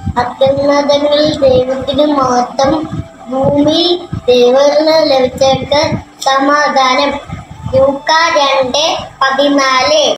അത്യുന്നതങ്ങളിൽ ദൈവത്തിന് മഹത്വം, ഭൂമിയിൽ ദൈവത്തിന് ലഭിച്ചവർക്ക് സമാധാനം. ലൂക്കാ 2:14.